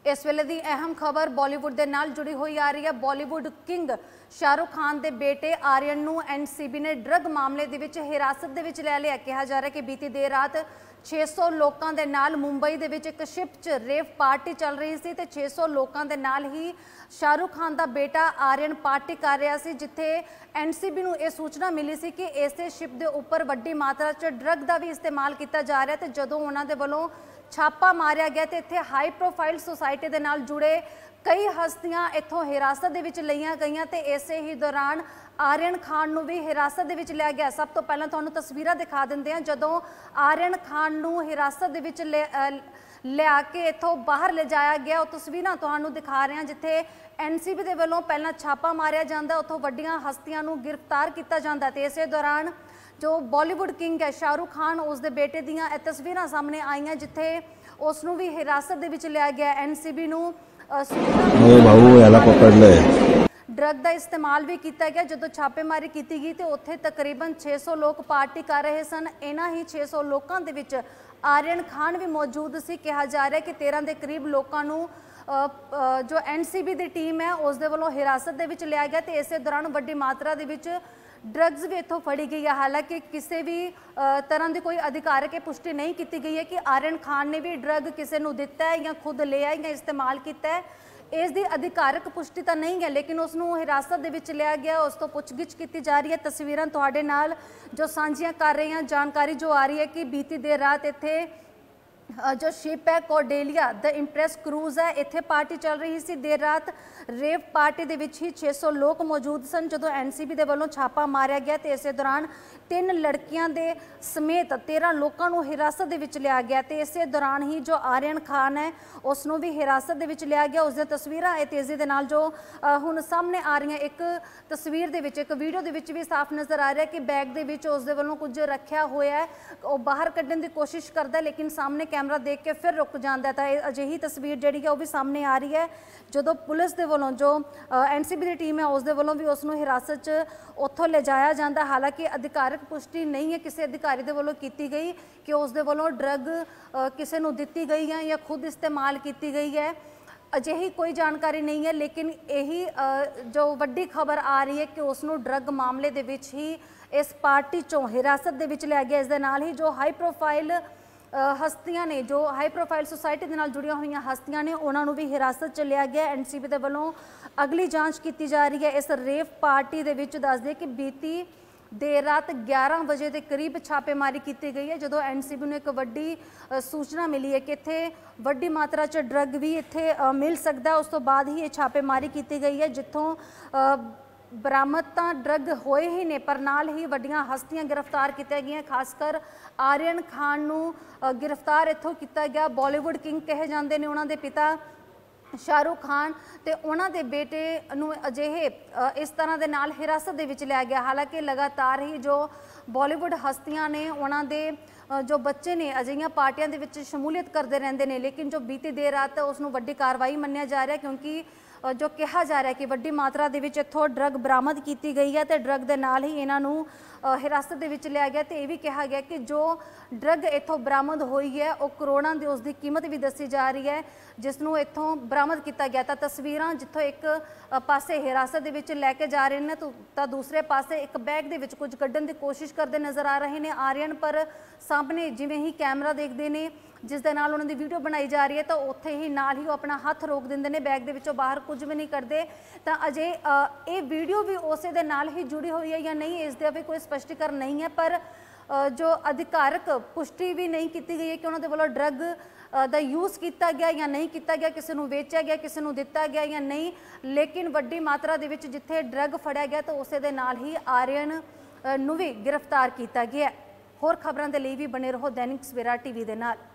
इस वेले की अहम खबर बॉलीवुड के नाल जुड़ी हुई आ रही है। बॉलीवुड किंग शाहरुख खान के बेटे आर्यन नूं एनसीबी ने ड्रग मामले दे विच हिरासत दे विच लै लिया। कहा जा रहा है कि बीती देर रात 600 लोगों के नाल मुंबई दे विच एक शिप च रेव पार्टी चल रही सी ते 600 लोगों के नाल ही शाहरुख खान का बेटा आर्यन पार्टी कर रहा सी, जिथे एनसीबी नूं यह सूचना मिली सी कि इस शिप के उपर वड्डी मात्रा च ड्रग का भी इस्तेमाल किया जा रहा है। तो जदों उन्हां दे वल्लों छापा मारिया गया तो इत्थे हाई प्रोफाइल सोसाइटी के नाल जुड़े कई हस्तियां इत्थों हिरासत दे विच लईआं गईआं ते इसे ही दौरान आर्यन खान नूं भी हिरासत दे विच लिया गया। सब तो पहलां तुहानूं तस्वीरां दिखा दिंदे हां जदों आर्यन खान नूं हिरासत दे विच लिया के इत्थों बाहर ले जाया गया। वो तस्वीरां तुहानूं दिखा रहे हैं जिथे एनसीबी दे वल्लों पहलां छापा मारिया जांदा, उत्थों वड्डियां हस्तियां नूं गिरफ्तार किया जांदा ते इसे दौरान जो बॉलीवुड किंग है शाहरुख खान उसके बेटे दियां यह तस्वीरां सामने आईयां जिथे उसनूं भी हिरासत दे विच लिया गया। एनसीबी नूं ड्रग का इस्तेमाल भी किया गया। जो छापेमारी की गई तो उत्थे तकरीबन 600 लोग पार्टी कर रहे सन। इन्हां ही 600 लोगों के विच आर्यन खान भी मौजूद सी। कहा जा रहा है कि 13 के करीब लोगों नूं जो एनसीबी की टीम है उसके वालों हिरासत दे विच लिया गया। तो इस दौरान वड्डी मात्रा दे विच ड्रग्स भी इत्थों फड़ी गई है। हालांकि किसी भी तरह की कोई अधिकारिक पुष्टि नहीं की गई है कि आर्यन खान ने भी ड्रग किसी को दिता है या खुद लिया है या इस्तेमाल किया है। इसकी अधिकारिक पुष्टि तो नहीं है, लेकिन उसनूं हिरासत दे विच लिया गया, उस तो पुछगिछ की जा रही है। तस्वीरां तुहाडे नाल जो सांझियां कर रहे हैं, जानकारी जो आ रही है कि बीती देर रात इत्थे जो शिप है कॉर्डेलिया द इंप्रेस क्रूज है, इत्थे पार्टी चल रही सी। देर रात रेव पार्टी दे विच ही 600 लोग मौजूद सन जदों एनसीबी दे वल्लों छापा मारिया गया। तो इस दौरान 3 लड़कियां दे समेत 13 लोगों को हिरासत दे विच लिया गया। तो इस दौरान ही जो आर्यन खान है उसनूं भी हिरासत दे विच लिया गया। उसदी तस्वीरां तेजी दे नाल जो हुण सामने आ रही हैं। एक तस्वीर दे विच, एक वीडियो दे विच भी साफ नज़र आ रहा है कि बैग दे विच उसदे वल्लों कुछ रखिया होया है, वो बाहर कड्ढण दी कोशिश करदा लेकिन सामने कैमरा देख के फिर रुक जाता है। तो अजिही तस्वीर जिहड़ी है वो भी सामने आ रही है जदों पुलिस दे वल्लों जो एनसीबी की टीम है उसदे वल्लों भी उसनूं हिरासत च उत्थों ले जाया जाता। हालांकि अधिकारिक पुष्टि नहीं है किसी अधिकारी दे वल्लों की गई कि उसदे वल्लों ड्रग किसी नूं दित्ती गई है या खुद इस्तेमाल की गई है, अजिही कोई जानकारी नहीं है। लेकिन यही जो वड्डी खबर आ रही है कि उसनूं ड्रग मामले दे विच ही इस पार्टी चों हिरासत दे विच लिया गया। इस दे नाल ही जो हाई प्रोफाइल हस्तियां ने, जो हाई प्रोफाइल सोसाइटी के नाल जुड़ियां हुई हस्तियां ने, उन्होंने भी हिरासत च लिया गया। एनसीबी के वलों अगली जांच की जा रही है। इस रेव पार्टी के विच दस दे कि बीती देर रात 11 बजे के करीब छापेमारी की गई है जदों एनसीबी ने एक वड्डी सूचना मिली है कि इत्थे वड्डी मात्रा च ड्रग भी इत्थे मिल सकता है। उस तो बाद ही ये छापेमारी की गई है जिथों बरामद तो ड्रग होए ही ने पर नाल ही वड्डियां हस्तियां गिरफ्तार की गई। खासकर आर्यन खान नूं गिरफ्तार इत्थों किया गया। बॉलीवुड किंग कहे जाते हैं उन्होंने पिता शाहरुख खान ते उन्हां दे बेटे नूं अजिहे इस तरह के नाल हिरासत दे विच लिया गया। हालांकि लगातार ही जो बॉलीवुड हस्तियां ने उन्हां दे जो बच्चे ने अजिहियां पार्टियां दे विच शमूलियत करते रहंदे ने, लेकिन जो बीती देर रात उसनूं वड्डी कार्रवाई मन्निया जा रहा है क्योंकि जो कहा जा रहा है कि वड्डी मात्रा दे विच इत्थों ड्रग बरामद की गई है तो ड्रग के नाल ही इन्हां नूं हिरासत दे विच लिया गया। तो यह भी कहा गया कि जो ड्रग इत्थों बरामद हुई है वो करोड़ों की उसकी कीमत भी दसी जा रही है जिसनों इत्थों बरामद किया गया। तो तस्वीरां जिथों एक पासे हिरासत दे विच लैके जा रहे हैं तो दूसरे पासे एक बैग दे विच कुछ कड्ढण की कोशिश करते नज़र आ रहे हैं आर्यन, पर सामने जिवें ही कैमरा देखते हैं जिस दे नाल उन्हां दी वीडियो बनाई जा रही है तो उत्थे ही नाल ही अपना हथ रोक देंगे ने, बैग दे विचों बाहर कुछ भी नहीं करते। तो अजे ये वीडियो भी उस दे नाल ही जुड़ी हुई है या नहीं इसका भी कोई स्पष्टीकरण नहीं है, पर जो अधिकारिक पुष्टि भी नहीं की गई है कि उन्होंने वालों ड्रग का यूज़ किया गया या नहीं किया गया, किसी को वेचा गया, किसी को दिता गया या नहीं। लेकिन वड्डी मात्रा दे विच जिथे ड्रग फड़िया गया तो उस दे नाल ही आर्यन नूं भी गिरफ्तार किया गया। होर खबरों के लिए भी बने रहो दैनिक सवेरा टीवी दे नाल।